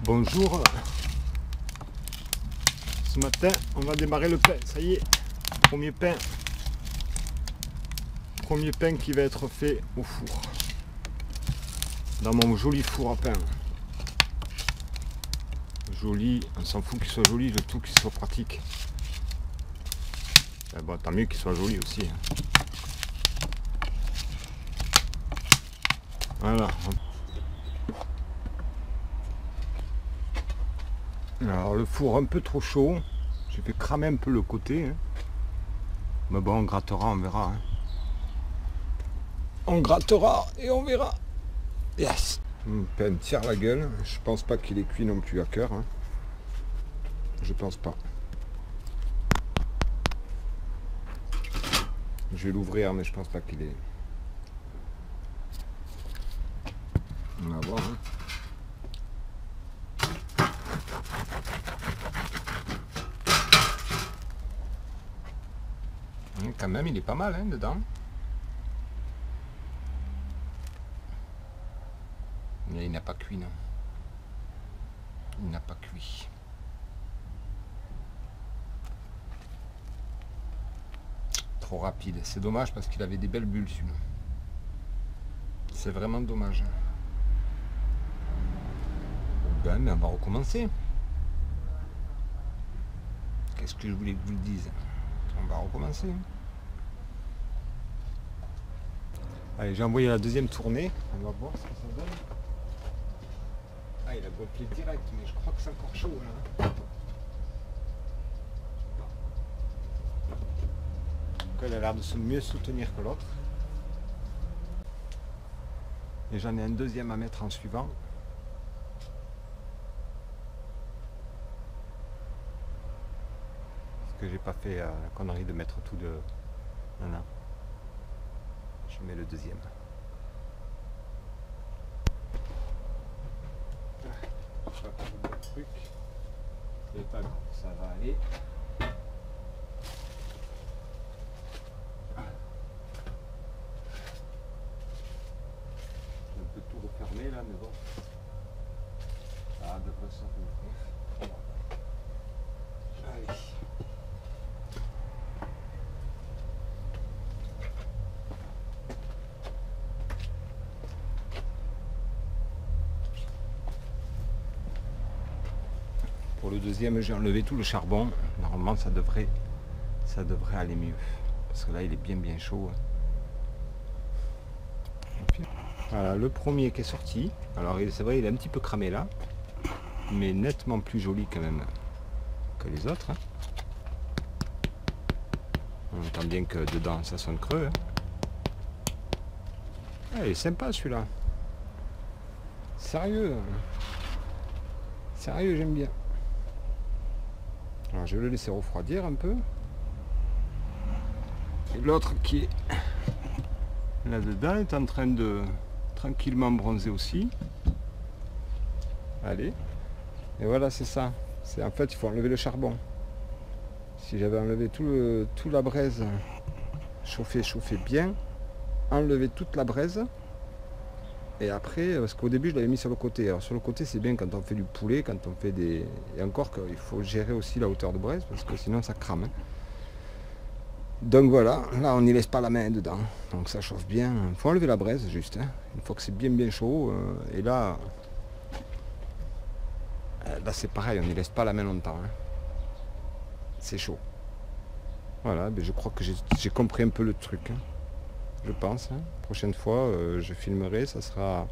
Bonjour. Ce matin, on va démarrer le pain. Ça y est, premier pain. Premier pain qui va être fait au four. Dans mon joli four à pain. Joli, on s'en fout qu'il soit joli, le tout qu'il soit pratique. Ben bon, tant mieux qu'il soit joli aussi. Voilà. Alors le four un peu trop chaud, j'ai fait cramer un peu le côté. Mais bon, on grattera, on verra. On grattera et on verra. Yes. Pain tire la gueule. Je pense pas qu'il est cuit non plus à cœur. Je pense pas. Je vais l'ouvrir, mais je pense pas qu'il est. On va voir. Quand même, il est pas mal dedans. Mais il n'a pas cuit, non. Il n'a pas cuit. Trop rapide. C'est dommage parce qu'il avait des belles bulles, celui-là. C'est vraiment dommage. Ben, mais on va recommencer. Qu'est-ce que je voulais que vous le dise? On va recommencer. Allez, j'ai envoyé la deuxième tournée. On va voir ce que ça donne. Ah, il a gonflé direct, mais je crois que c'est encore chaud là. Donc, elle a l'air de se mieux soutenir que l'autre. Et j'en ai un deuxième à mettre en suivant. Parce que j'ai pas fait la connerie de mettre tout de. Voilà. Je mets le deuxième. Je vais pas vous le truc. Je sais pas où ça va aller. Je vais un peu tout refermer là, mais bon. Ça devrait s'ouvrir. Allez. Pour le deuxième, j'ai enlevé tout le charbon. Normalement, ça devrait aller mieux. Parce que là, il est bien chaud. Voilà, le premier qui est sorti. Alors, c'est vrai, il est un petit peu cramé là. Mais nettement plus joli quand même que les autres. On entend bien que dedans, ça sonne creux. Ah, il est sympa celui-là. Sérieux. Sérieux, j'aime bien. Alors je vais le laisser refroidir un peu. Et l'autre qui est là-dedans est en train de tranquillement bronzer aussi. Allez. Et voilà, c'est ça. C'est en fait, il faut enlever le charbon. Si j'avais enlevé tout la braise, chauffer bien, enlever toute la braise. Et après, parce qu'au début je l'avais mis sur le côté. Alors sur le côté c'est bien quand on fait du poulet, quand on fait des. Et encore qu'il faut gérer aussi la hauteur de braise parce que sinon ça crame. Donc voilà, là on n'y laisse pas la main dedans. Donc ça chauffe bien. Il faut enlever la braise juste. Une fois que c'est bien chaud. Et là c'est pareil, on n'y laisse pas la main longtemps. C'est chaud. Voilà, je crois que j'ai compris un peu le truc. Je pense. Prochaine fois, je filmerai, ça sera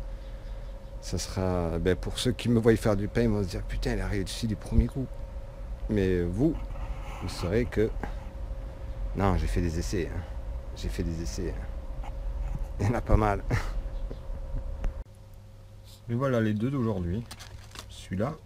pour ceux qui me voient faire du pain, ils vont se dire putain, elle a réussi du premier coup. Mais vous saurez que non, j'ai fait des essais. J'ai fait des essais. Il y en a pas mal. Et voilà les deux d'aujourd'hui. Celui-là.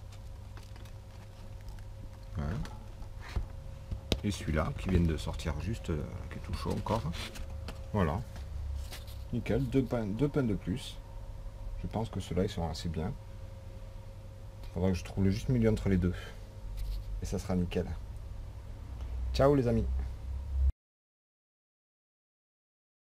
Voilà. Et celui-là qui vient de sortir juste, qui est tout chaud encore. Voilà. Nickel, deux pains de plus. Je pense que ceux-là, ils sont assez bien. Il faudra que je trouve le juste milieu entre les deux. Et ça sera nickel. Ciao les amis.